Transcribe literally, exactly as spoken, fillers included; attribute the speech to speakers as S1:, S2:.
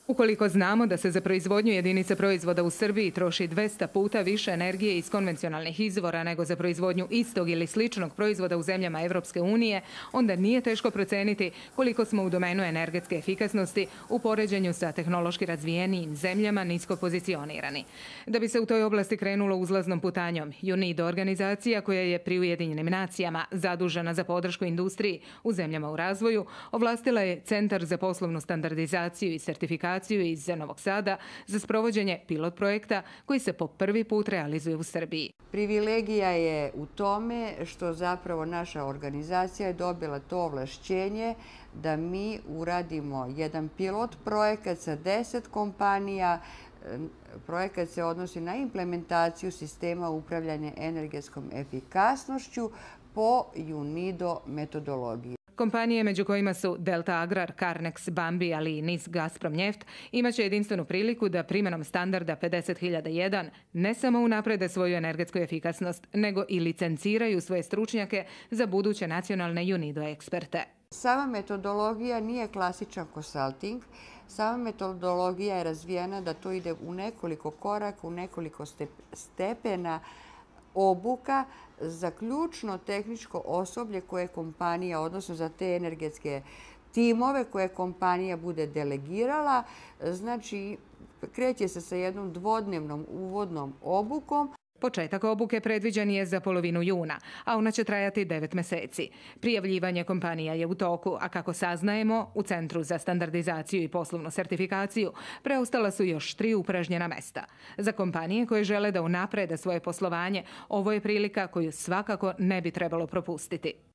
S1: Ukoliko znamo da se za proizvodnju jedinice proizvoda u Srbiji troši dvesta puta više energije iz konvencionalnih izvora nego za proizvodnju istog ili sličnog proizvoda u zemljama Evropske unije, onda nije teško proceniti koliko smo u domenu energetske efikasnosti u poređenju sa tehnološki razvijenijim zemljama nisko pozicionirani. Da bi se u toj oblasti krenulo uzlaznom putanjom, UNIDO organizacija koja je pri Ujedinjenim nacijama zadužena za podršku industriji u zemljama u razvoju, ovlastila je Centar za poslovnu standardizaciju i sertifikaciju iz Novog Sada za sprovođenje pilot projekta koji se po prvi put realizuje u Srbiji.
S2: Privilegija je u tome što zapravo naša organizacija je dobila to ovlašćenje da mi uradimo jedan pilot projekat sa deset kompanija. Projekat se odnosi na implementaciju sistema upravljanja energetskom efikasnošću po UNIDO metodologiji.
S1: Kompanije među kojima su Delta Agrar, Carnex, Bambi, ali i NIS Gazprom Njeft imaće jedinstvenu priliku da primenom standarda pedeset hiljada jedan ne samo unaprede svoju energetsku efikasnost, nego i licenciraju svoje stručnjake za buduće nacionalne UNIDO eksperte.
S2: Sama metodologija nije klasičan consulting. Sama metodologija je razvijena da to ide u nekoliko koraka, u nekoliko stepena obuka za ključno tehničko osoblje koje kompanija, odnosno za te energetske timove koje kompanija bude delegirala. Znači, kreće se sa jednom dvodnevnom uvodnom obukom.
S1: Početak obuke predviđen je za polovinu juna, a ona će trajati devet meseci. Prijavljivanje kompanija je u toku, a kako saznajemo, u Centru za standardizaciju i poslovnu sertifikaciju preostala su još tri upražnjena mesta. Za kompanije koje žele da unaprede svoje poslovanje, ovo je prilika koju svakako ne bi trebalo propustiti.